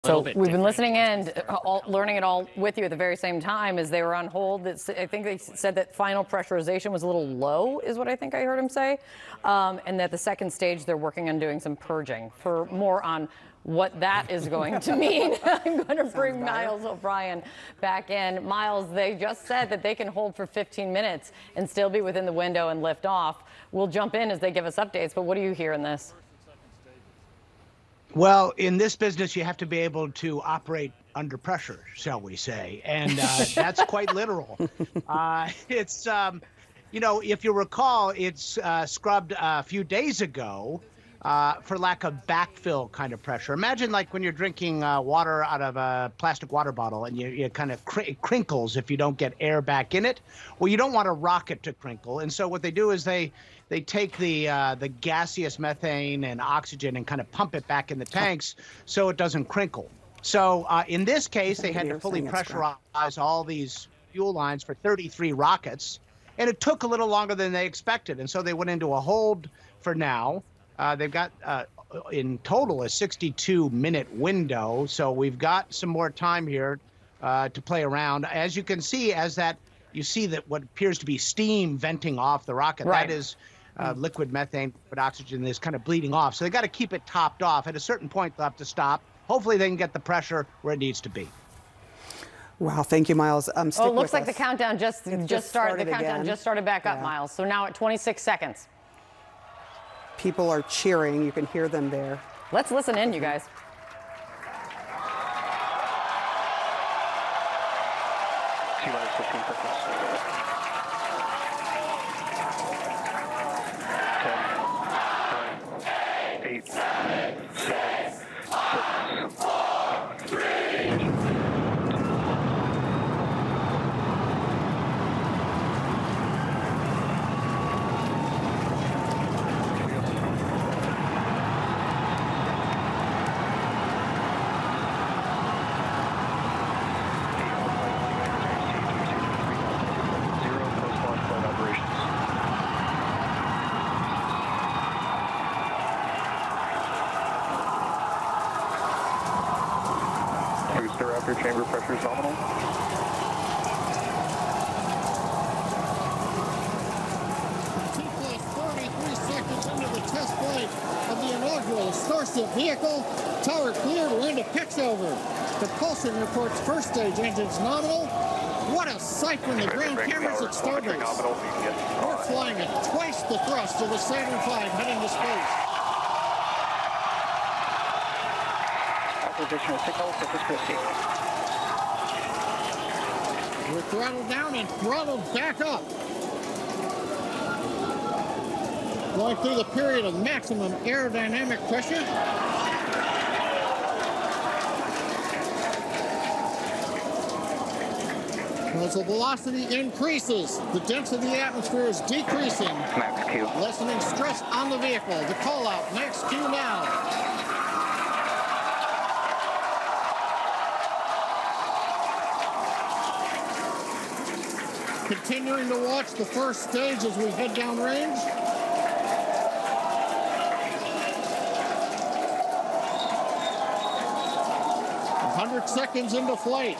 So we've been listening and learning it all with you at the very same time as they were on hold. I think they said that final pressurization was a little low, is what I think I heard him say, and that the second stage they're working on doing some purging. For more on what that is going to mean, I'm going to bring Miles O'Brien back in. Miles, they just said that they can hold for 15 minutes and still be within the window and lift off. We'll jump in as they give us updates, but what do you hear in this? Well, in this business, you have to be able to operate under pressure, shall we say, and that's quite literal. It's, you know, if you recall, it's scrubbed a few days ago for lack of backfill kind of pressure. Imagine like when you're drinking water out of a plastic water bottle and you kind of it crinkles if you don't get air back in it. Well, you don't want a rocket to crinkle, and so what they do is they take the gaseous methane and oxygen and kind of pump it back in the tanks so it doesn't crinkle. So in this case, they had to fully pressurize all these fuel lines for 33 rockets, and it took a little longer than they expected. And so they went into a hold for now. They've got, in total, a 62-minute window. So we've got some more time here to play around. As you can see, you see that what appears to be steam venting off the rocket. Right. That is liquid methane, but oxygen is kind of bleeding off. So they got to keep it topped off. At a certain point, they'll have to stop. Hopefully, they can get the pressure where it needs to be. Wow, thank you, Miles. It looks like the countdown just started. The countdown just started back up, Miles. So now at 26 seconds. People are cheering. You can hear them there. Let's listen in, you guys. T-minus 15 seconds. 10, 9, 8, 7, 6, 5, 3, 2. Booster after chamber pressure is nominal. T+33 seconds into the test flight of the inaugural Starship vehicle. Tower cleared, we're into pitch over. Propulsion reports first stage engines nominal. What a sight from the ground cameras at Starbase. We're flying at twice the thrust of the Saturn V heading to space. Acquisition of signal, surface proceed. We're throttled down and throttled back up. Going through the period of maximum aerodynamic pressure. As the velocity increases, the density of the atmosphere is decreasing. Max Q. Lessening stress on the vehicle. The call out, max Q now. Continuing to watch the first stage as we head downrange. A 100 seconds into flight.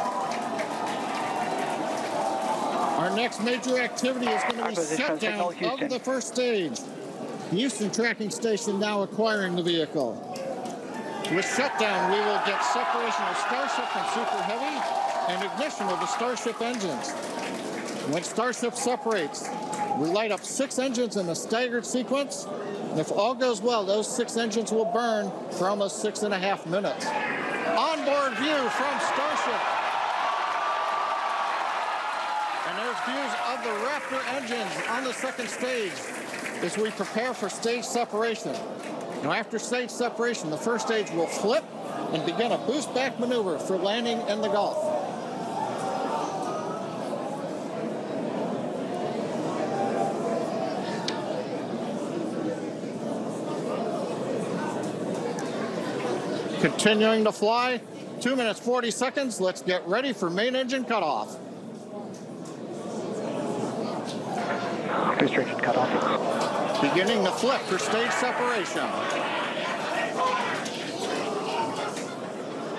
Our next major activity is going to be shutdown of the first stage. The Houston tracking station now acquiring the vehicle. With shutdown, we will get separation of Starship from Super Heavy and ignition of the Starship engines. When Starship separates, we light up 6 engines in a staggered sequence. And if all goes well, those 6 engines will burn for almost 6.5 minutes. Onboard view from Starship. And there's views of the Raptor engines on the second stage as we prepare for stage separation. Now, after stage separation, the first stage will flip and begin a boost back maneuver for landing in the Gulf. Continuing to fly, 2 minutes, 40 seconds. Let's get ready for main engine cutoff. Booster engine cutoff. Beginning the flip for stage separation.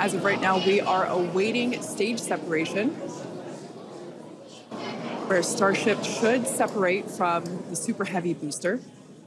as of right now, we are awaiting stage separation, where Starship should separate from the Super Heavy booster.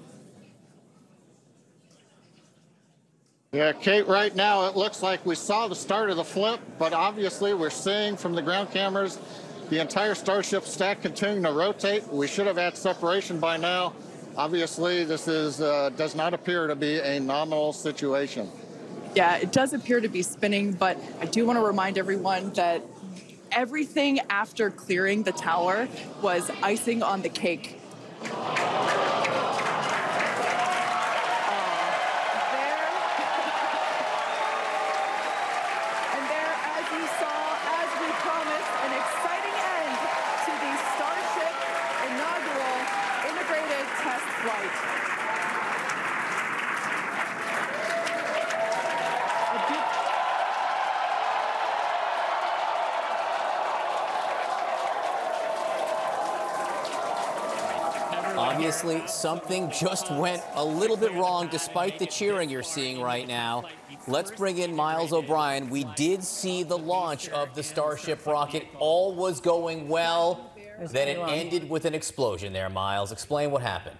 Yeah, Kate, right now it looks like we saw the start of the flip, but obviously we're seeing from the ground cameras the entire Starship stack continuing to rotate. We should have had separation by now. Obviously, this is does not appear to be a nominal situation. Yeah, it does appear to be spinning, but I do want to remind everyone that everything after clearing the tower was icing on the cake. Obviously, something just went a little bit wrong despite the cheering you're seeing right now. Let's bring in Miles O'Brien. We did see the launch of the Starship rocket. All was going well. Then it ended with an explosion there, Miles. Explain what happened.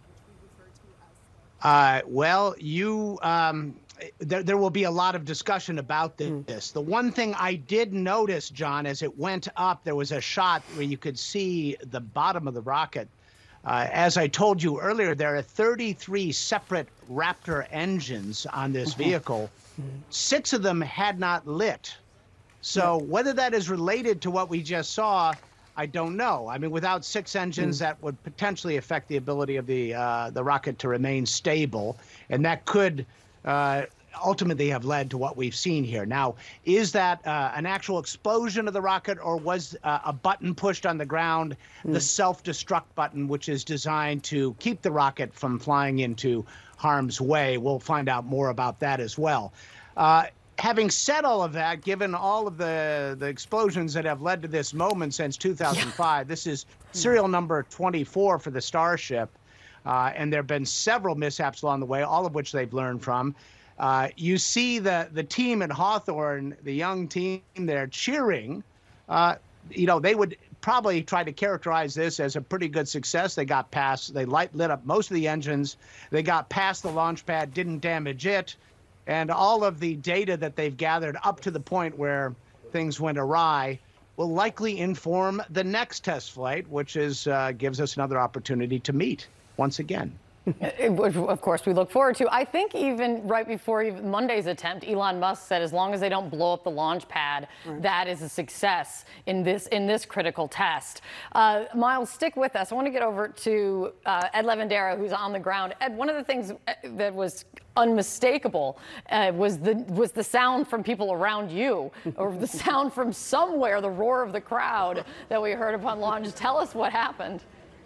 Well, there will be a lot of discussion about this. The one thing I did notice, John, as it went up, there was a shot where you could see the bottom of the rocket. As I told you earlier, there are 33 separate Raptor engines on this vehicle. 6 of them had not lit. So whether that is related to what we just saw, I don't know. I mean, without 6 engines, that would potentially affect the ability of the rocket to remain stable, and that could ultimately have led to what we've seen here. Now, is that an actual explosion of the rocket, or was a button pushed on the ground, the self-destruct button, which is designed to keep the rocket from flying into harm's way? We'll find out more about that as well. Having said all of that, given all of the explosions that have led to this moment since 2005, this is serial number 24 for the Starship, and there have been several mishaps along the way, all of which they've learned from. You see the team at Hawthorne, the young team there cheering. They would probably try to characterize this as a pretty good success. They got past, they lit up most of the engines. They got past the launch pad, didn't damage it. And all of the data that they've gathered up to the point where things went awry will likely inform the next test flight, which is gives us another opportunity to meet once again. Which, of course, we look forward to. I think even right before Monday's attempt, Elon Musk said as long as they don't blow up the launch pad, that is a success in this critical test. Miles, stick with us. I want to get over to Ed Lavandera, who's on the ground. Ed, one of the things that was unmistakable was the sound from people around you, or the sound from somewhere, the roar of the crowd that we heard upon launch. Tell us what happened.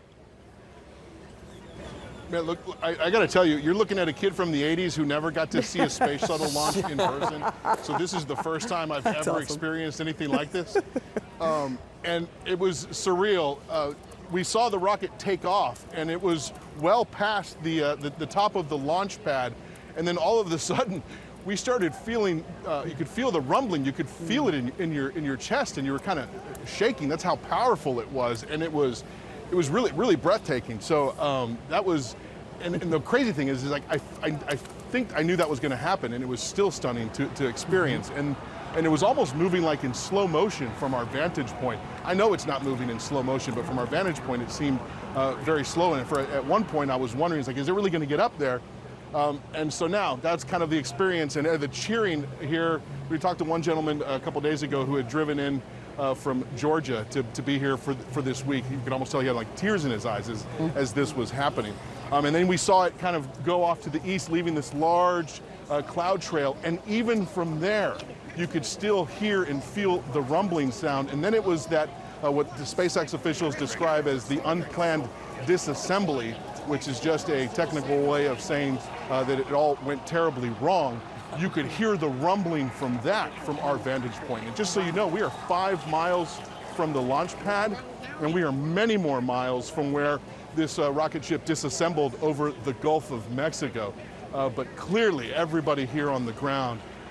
Man, look, I got to tell you, you're looking at a kid from the 80s who never got to see a space shuttle launch in person. So this is the first time I've ever experienced anything like this. And it was surreal. We saw the rocket take off, and it was well past the top of the launch pad. And then all of a sudden, we started feeling, you could feel the rumbling, you could feel it in your chest, and you were kind of shaking. That's how powerful it was. And it was really, really breathtaking. So that was, and the crazy thing is like, I think I knew that was going to happen, and it was still stunning to experience. And it was almost moving like in slow motion from our vantage point. I know it's not moving in slow motion, but from our vantage point, it seemed very slow. And at one point, I was wondering, it's like, is it really going to get up there? And so now that's kind of the experience, and the cheering here. We talked to one gentleman a couple days ago who had driven in from Georgia to be here for this week. You could almost tell he had like tears in his eyes as this was happening. And then we saw it kind of go off to the east, leaving this large cloud trail. And even from there, you could still hear and feel the rumbling sound. And then it was that what the SpaceX officials describe as the unplanned disassembly, which is just a technical way of saying that it all went terribly wrong. You could hear the rumbling from our vantage point. And just so you know, we are 5 miles from the launch pad, and we are many more miles from where this rocket ship disassembled over the Gulf of Mexico. But clearly, everybody here on the ground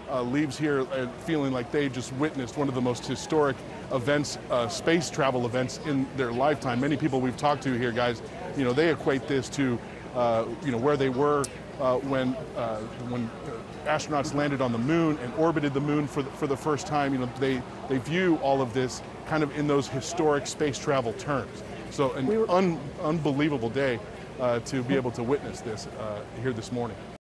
leaves here feeling like they just witnessed one of the most historic events, space travel events in their lifetime. Many people we've talked to here, guys, you know, they equate this to, you know, where they were when astronauts landed on the moon and orbited the moon for the first time. You know, they view all of this kind of in those historic space travel terms. So an unbelievable day to be able to witness this here this morning.